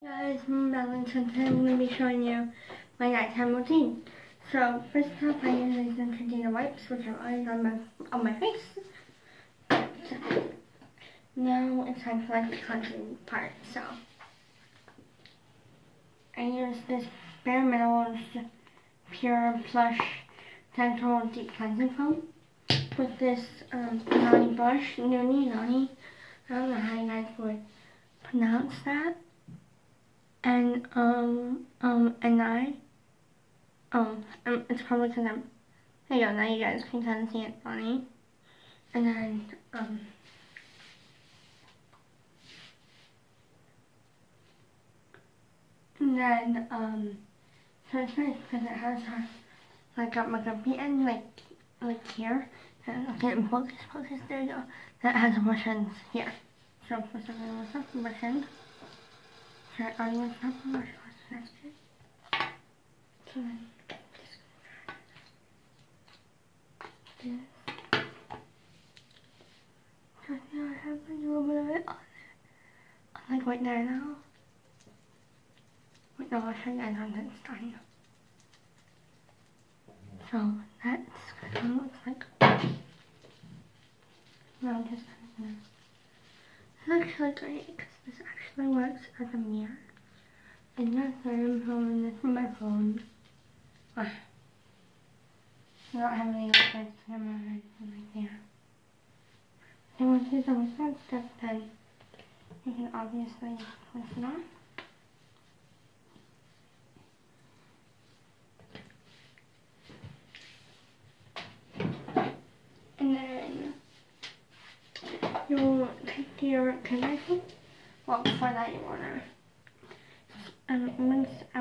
Guys, I'm Melanie, and today I'm going to be showing you my nighttime routine. So, first off, I use these Neutrogena wipes, which I've already done on my face. So, now it's time for like the cleansing part. So, I use this Bare Minerals Pure Plush Dental Deep Cleansing Foam with this Nani brush, Nani. I don't know how you guys would pronounce that. And it's probably because there you go, now you guys can kind of see it funny. And then, so it's nice because it has, like, got my grumpy end, like here. And okay, focus, there you go. That has brush ends here. So, for some reason, what's up, brush ends? Sorry, audience, not brush ends. So then, this. So yeah, I have a little bit of it on there. Like right there now. Wait, no, I'll show you guys once it's done. So that's what it looks like. Now I'm just gonna. It's actually great because this actually works as a mirror. And that's why I'm filming this from my phone. I don't have any like camera or anything like that. So once you're done with that stuff, then you can obviously twist it on. And then you'll take your connection. Well, before that, you wanna rinse